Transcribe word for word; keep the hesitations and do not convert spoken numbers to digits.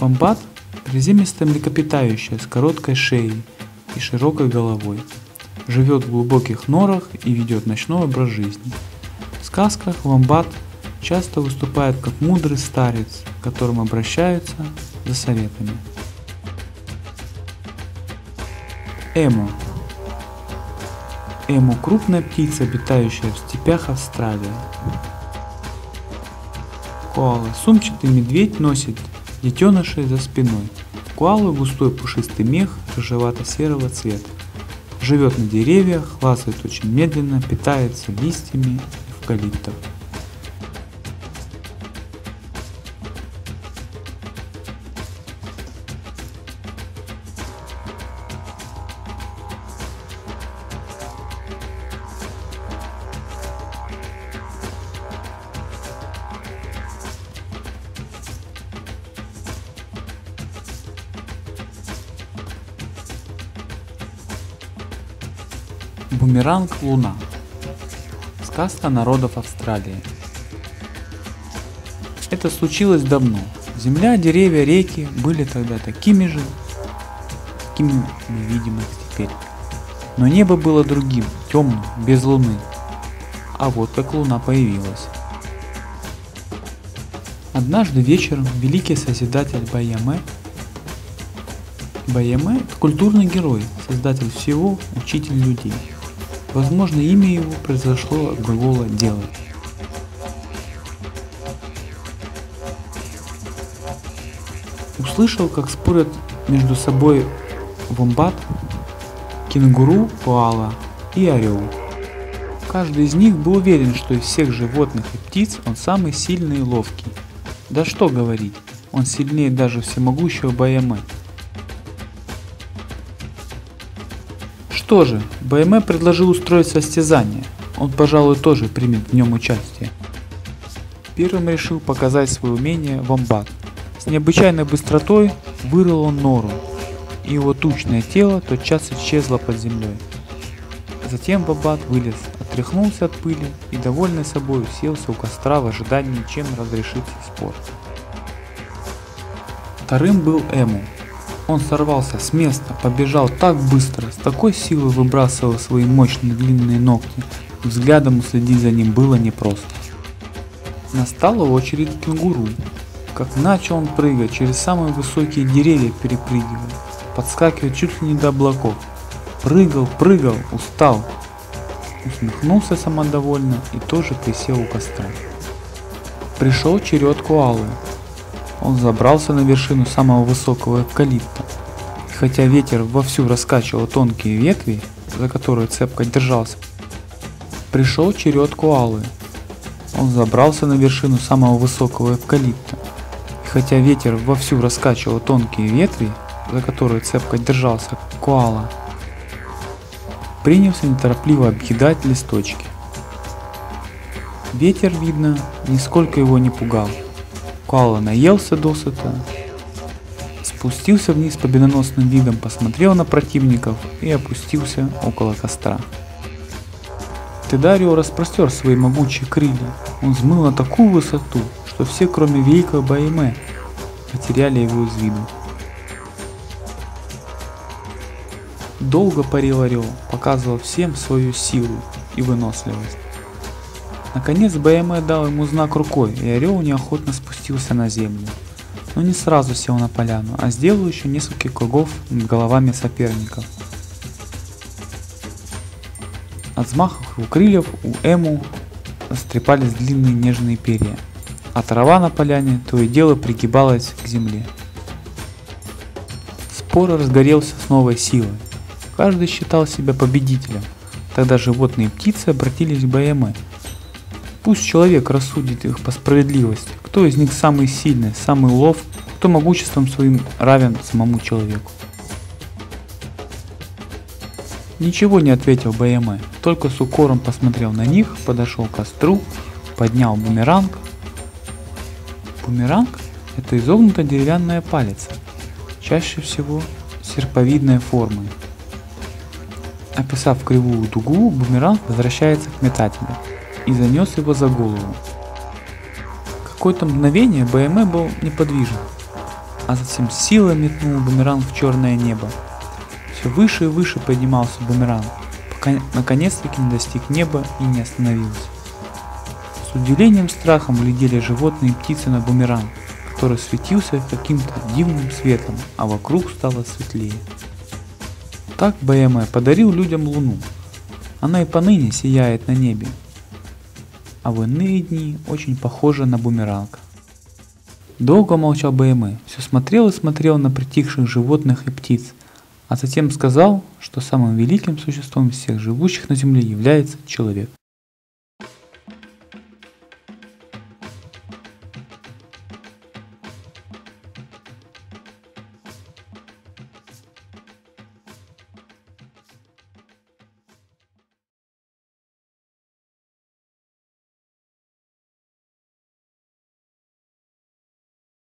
Вомбат – приземистое млекопитающее с короткой шеей и широкой головой. Живет в глубоких норах и ведет ночной образ жизни. В сказках вомбат часто выступает как мудрый старец, к которому обращаются за советами. Эму. Эму – крупная птица, обитающая в степях Австралии. Коала – сумчатый медведь, носит детенышей за спиной. У коалы густой пушистый мех рыжевато-серого цвета. Живет на деревьях, лазает очень медленно, питается листьями эвкалиптов. Бумеранг Луна. Сказка народов Австралии. Это случилось давно. Земля, деревья, реки были тогда такими же, какими мы видим их теперь. Но небо было другим, темным, без луны. А вот как луна появилась. Однажды вечером великий созидатель Байаме Байаме – это культурный герой, создатель всего, учитель людей. Возможно, имя его произошло от глагола «делать». Услышал, как спорят между собой вомбат, кенгуру, коала и орел. Каждый из них был уверен, что из всех животных и птиц он самый сильный и ловкий. Да что говорить, он сильнее даже всемогущего Байаме. Что же, Байаме предложил устроить состязание, он, пожалуй, тоже примет в нем участие. Первым решил показать свое умение вомбат. С необычайной быстротой вырыл он нору, и его тучное тело тотчас исчезло под землей. Затем вомбат вылез, отряхнулся от пыли и, довольный собой, уселся у костра в ожидании, чем разрешить спор. Вторым был Эму. Он сорвался с места, побежал так быстро, с такой силой выбрасывал свои мощные длинные ногти, взглядом уследить за ним было непросто. Настала очередь кенгуру. Как начал он прыгать, через самые высокие деревья перепрыгивая, подскакивая чуть ли не до облаков. Прыгал, прыгал, устал. Усмехнулся самодовольно и тоже присел у костра. Пришел черед коалы. Он забрался на вершину самого высокого эвкалипта, и хотя ветер вовсю раскачивал тонкие ветви, за которые цепко держался, пришел черед коалы. Он забрался на вершину самого высокого эвкалипта, и хотя ветер вовсю раскачивал тонкие ветви, за которые цепко держался коала, принялся неторопливо объедать листочки. Ветер, видно, нисколько его не пугал. Коала наелся досыта, спустился вниз победоносным видом, посмотрел на противников и опустился около костра. Тогда орел распростер свои могучие крылья. Он взмыл на такую высоту, что все, кроме великого Байаме, потеряли его из виду. Долго парил орел, показывал всем свою силу и выносливость. Наконец Байаме дал ему знак рукой, и орел неохотно спустился на землю, но не сразу сел на поляну, а сделал еще несколько кругов над головами соперников. От взмахов его крыльев у Эму растрепались длинные нежные перья, а трава на поляне то и дело пригибалась к земле. Спор разгорелся с новой силой. Каждый считал себя победителем. Тогда животные и птицы обратились к Байаме. Пусть человек рассудит их по справедливости, кто из них самый сильный, самый ловкий, кто могуществом своим равен самому человеку. Ничего не ответил Байаме, только с укором посмотрел на них, подошел к костру, поднял бумеранг. Бумеранг – это изогнутая деревянная палец, чаще всего серповидной формы. Описав кривую дугу, бумеранг возвращается к метателю и занес его за голову. Какое-то мгновение Байаме был неподвижен. а затем силой метнул бумеранг в черное небо. Все выше и выше поднимался бумеранг, пока наконец-таки не достиг неба и не остановился. С удивлением и страхом глядели животные и птицы на бумеранг, который светился каким-то дивным светом, а вокруг стало светлее. Так БМ подарил людям Луну. Она и поныне сияет на небе, а в иные дни очень похожа на бумеранг. Долго молчал БМ, все смотрел и смотрел на притихших животных и птиц, а затем сказал, что самым великим существом из всех живущих на земле является человек.